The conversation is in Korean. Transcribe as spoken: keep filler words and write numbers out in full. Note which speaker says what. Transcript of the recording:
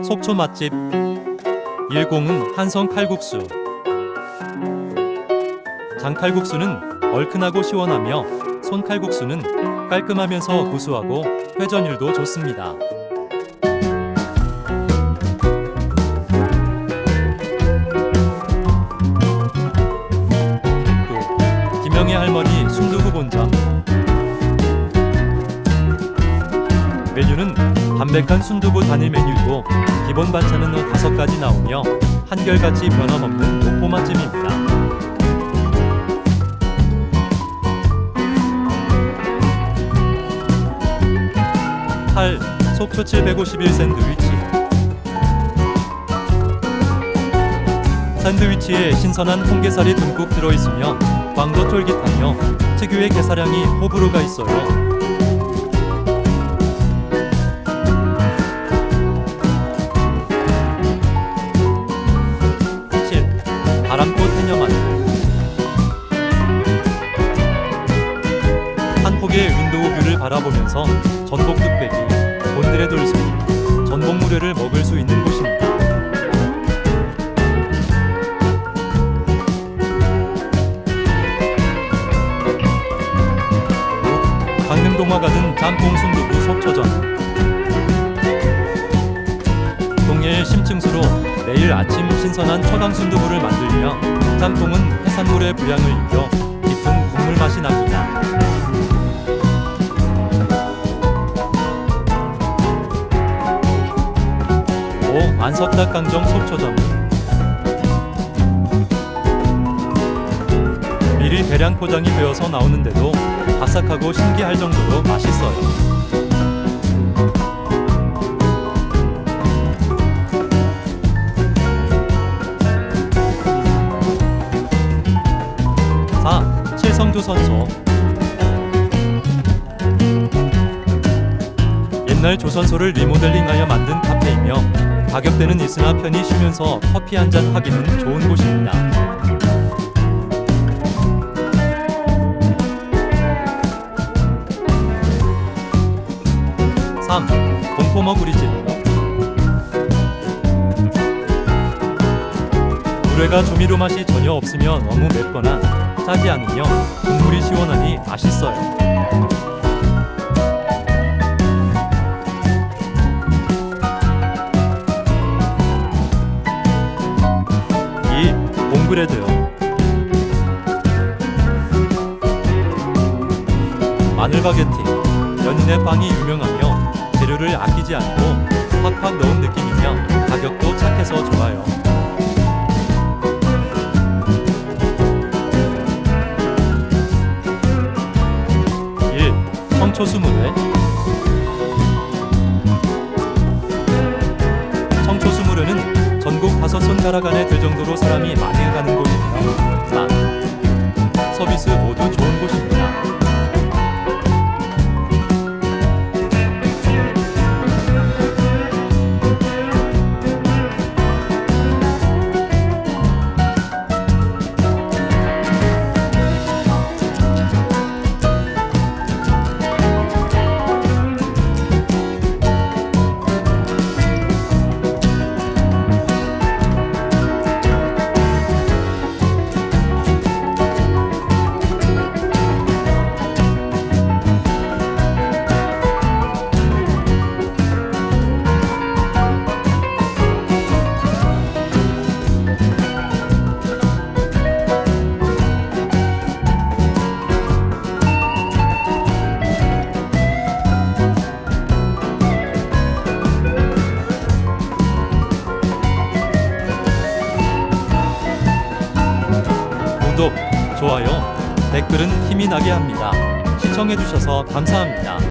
Speaker 1: 속초 맛집 일공은 한성 칼국수. 장칼국수는 얼큰하고 시원하며 손칼국수는 깔끔하면서 구수하고 회전율도 좋습니다. 구. 김영애 할머니 순두부 본점. 메뉴는 담백한 순두부 단일 메뉴이고 기본 반찬은 다섯 가지 나오며 한결같이 변함없는 목포 맛집입니다. 팔. 속초 칠백오십일 샌드위치. 샌드위치에 신선한 홍게살이 듬뿍 들어있으며 광도 쫄깃하며 특유의 게살향이 호불호가 있어요. 바람꽃 해녀만. 한 폭의 윈도우 뷰를 바라보면서 전복 뚝배기, 곤드레 돌소리, 전복 물회를 먹을 수 있는 곳입니다. 육. 강릉동화 가든 짬뽕 순두부 속초점. 동해의 심층수로 매일 아침 신선한 초당 순두부를 만들며 짬뽕은 해산물의 부양을 입혀 깊은 국물 맛이 납니다. 오. 안섭닭강정 속초점. 미리 대량 포장이 되어서 나오는데도 바삭하고 신기할 정도로 맛있어요. 사. 칠성조선소. 옛날 조선소를 리모델링하여 만든 카페이며 가격대는 있으나 편히 쉬면서 커피 한잔 하기는 좋은 곳입니다. 삼. 공포머구리집. 물회가 조미료 맛이 전혀 없으며 너무 맵거나 짜지 않으며 국물이 시원하니 맛있어요. 이. 봉브레드요. 마늘바게티, 연인의 빵이 유명하며 재료를 아끼지 않고 팍팍 넣은 느낌이며 가격도 착해서 좋아요. 일. 청초수물회. 청초수물회는 전국 다섯 손가락 안에 들 정도로 사람이 많이 가는 곳이며 맛, 서비스 모두 좋은 곳입니다. 구독, 좋아요, 댓글은 힘이 나게 합니다. 시청해주셔서 감사합니다.